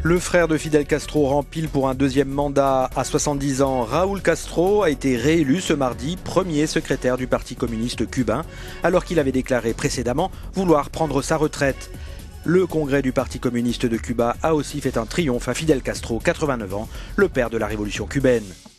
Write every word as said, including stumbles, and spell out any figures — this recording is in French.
Le frère de Fidel Castro rempile pour un deuxième mandat à soixante-dix ans. Raúl Castro a été réélu ce mardi premier secrétaire du Parti communiste cubain, alors qu'il avait déclaré précédemment vouloir prendre sa retraite. Le congrès du Parti communiste de Cuba a aussi fait un triomphe à Fidel Castro, quatre-vingt-neuf ans, le père de la révolution cubaine.